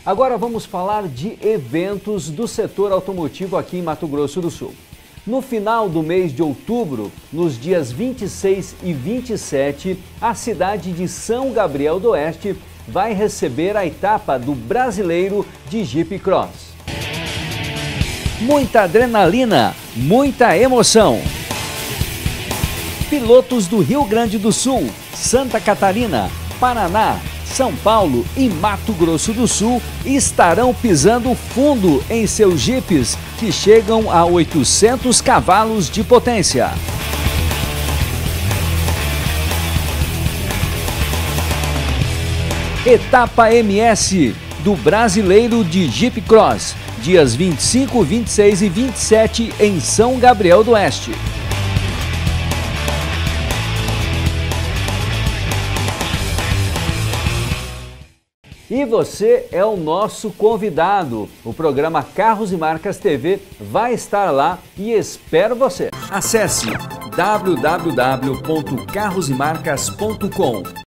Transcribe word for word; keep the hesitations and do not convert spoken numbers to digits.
Agora vamos falar de eventos do setor automotivo aqui em Mato Grosso do Sul. No final do mês de outubro, nos dias vinte e seis e vinte e sete, a cidade de São Gabriel do Oeste vai receber a etapa do Brasileiro de Jeep Cross. Muita adrenalina, muita emoção. Pilotos do Rio Grande do Sul, Santa Catarina, Paraná, São Paulo e Mato Grosso do Sul estarão pisando fundo em seus jipes que chegam a oitocentos cavalos de potência. Etapa M S do Brasileiro de Jeep Cross, dias vinte e cinco, vinte e seis e vinte e sete em São Gabriel do Oeste. E você é o nosso convidado. O programa Carros e Marcas T V vai estar lá e espero você. Acesse w w w ponto carros e marcas ponto com.